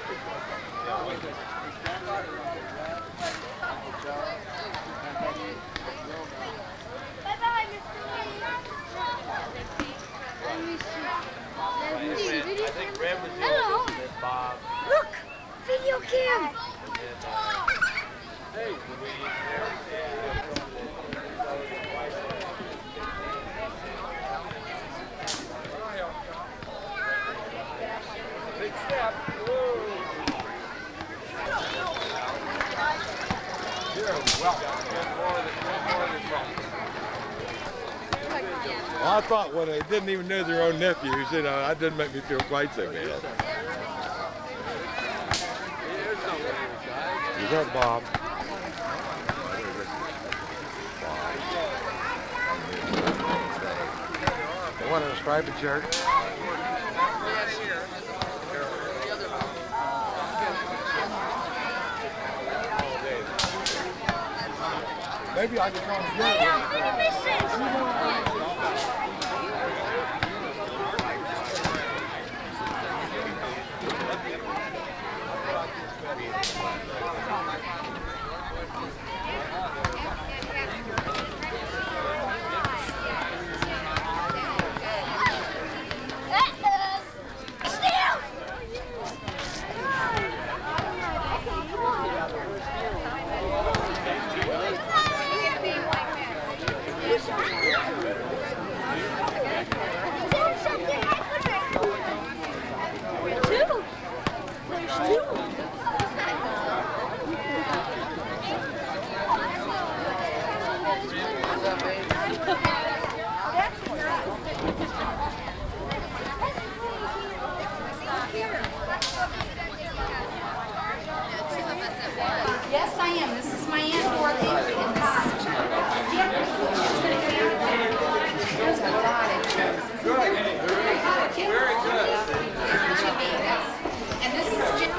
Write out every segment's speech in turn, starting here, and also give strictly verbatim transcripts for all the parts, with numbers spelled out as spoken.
Hello. Look, video cam. Big step. Well, I thought when they didn't even know their own nephews, you know, that didn't make me feel quite so bad. Is that Bob? The one in a striped shirt? Maybe I could come and get it. Yes, I am. This is my Aunt Dorothy. And there's a lot of things. Good. Very good. And this is Jim.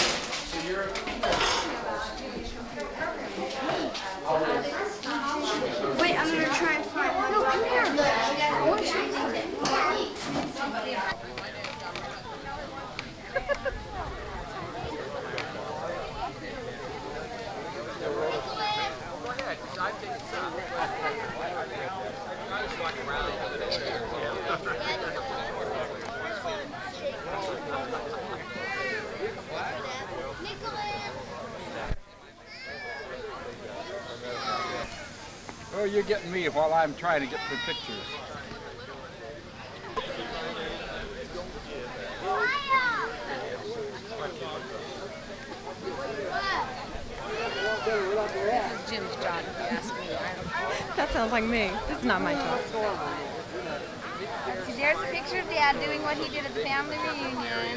Wait, I'm gonna try and find one. No, come here. I want to show you something. Oh, you're getting me while I'm trying to get the pictures. This is Jim's job, if you ask me. That sounds like me. This is not my job. See, there's a picture of Dad doing what he did at the family reunion.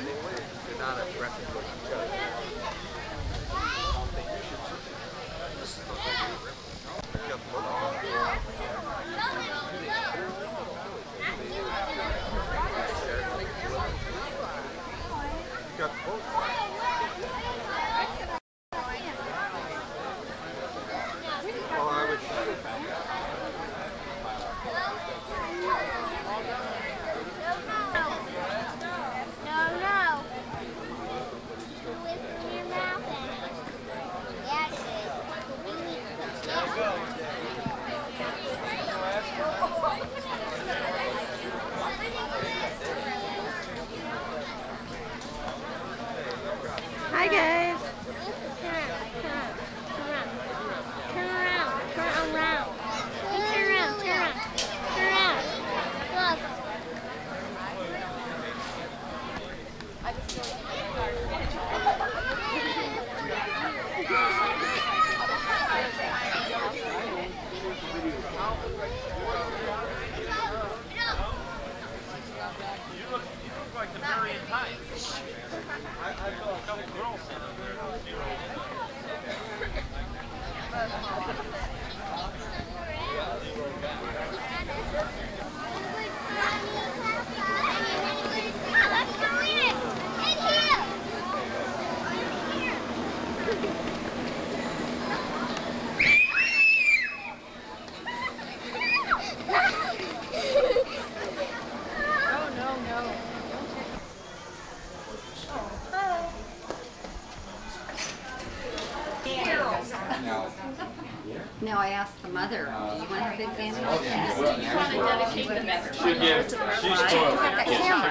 Now I asked the mother, do you want to have big family? You want to dedicate the next one year to the Got right? that camera.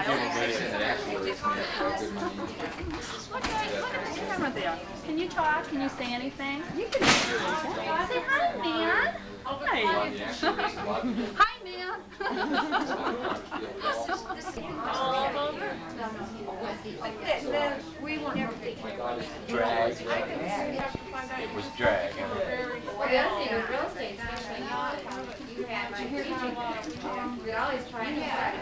What camera there? Can you talk? Can you say anything? You can Say hi, man. Hi. Hi, man. All over. We won't ever take care of it. Drag. It was drag. Real estate, especially you had my we always try to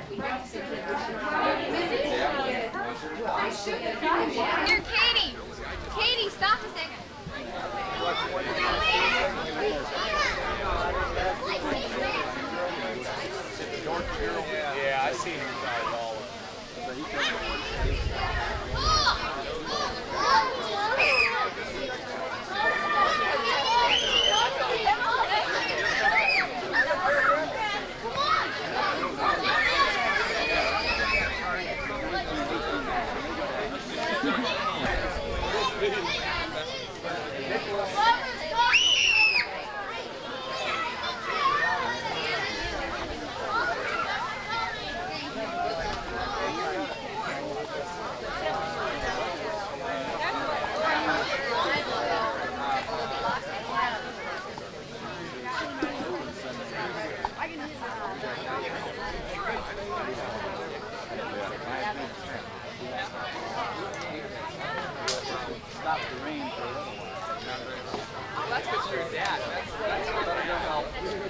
Here, Katie. Katie, stop a second. Yeah, I see him guys all Stop the rain for a little while. That's because you're dad. That's, that's better than help.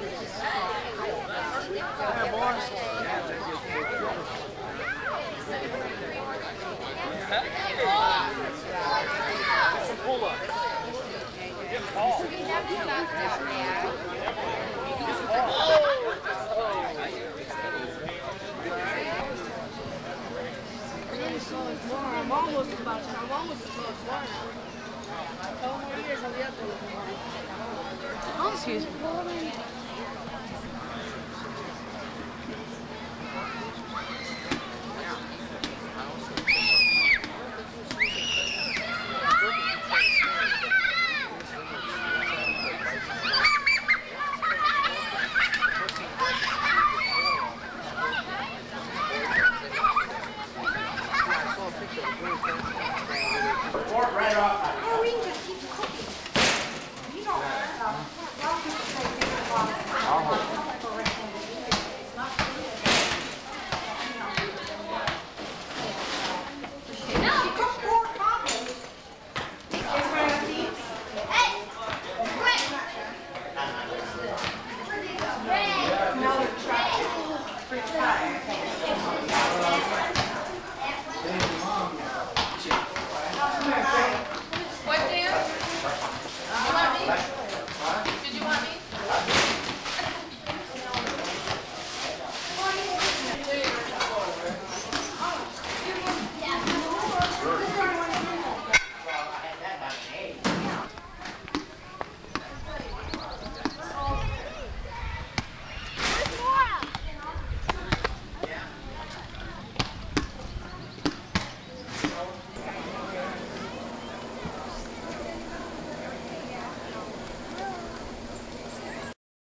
Pull up. Get tall. I'm almost about to. I'm almost as close as one. Excuse me.